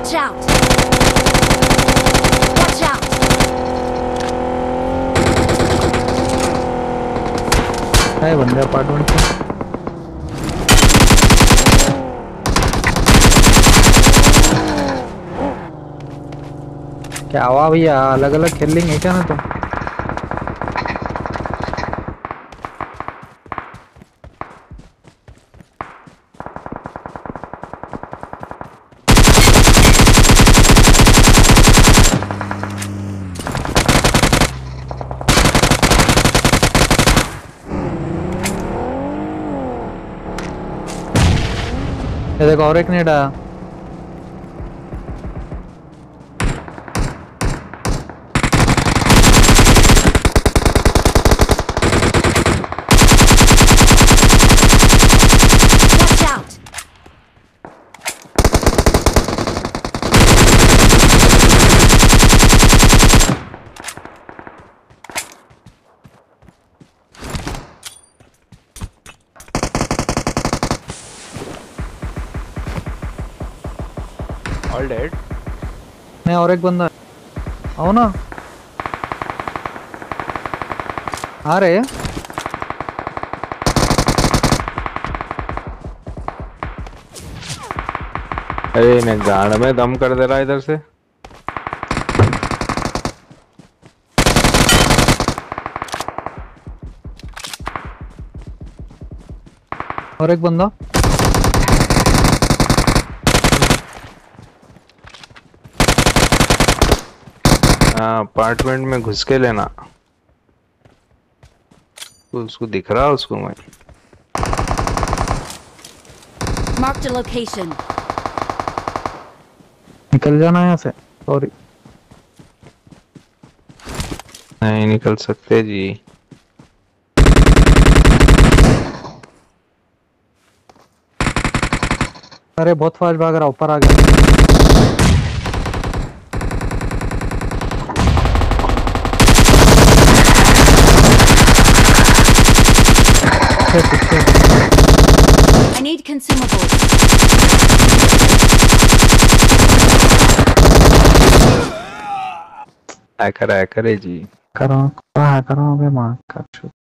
Watch out! Watch out! है बंदे apartment में। क्या हुआ भैया, अलग अलग खेल लेंगे क्या ना तुम? ये देखो और एक नेट आया। Watch out! All dead. नहीं और एक बंदा आओ ना। आ रहे हैं। अरे इन्हें गाड़ में दम कर दे रहा है इधर से। और एक बंदा हाँ अपार्टमेंट में घुस के लेना। तो उसको दिख रहा उसको मैं। Marked a location. निकल जाना यहाँ से। सॉरी नहीं निकल सकते जी। अरे बहुत फास्ट भाग रहा, ऊपर आ गया। I need consumables. Hacker hacker है जी। करो करो अबे मार कर।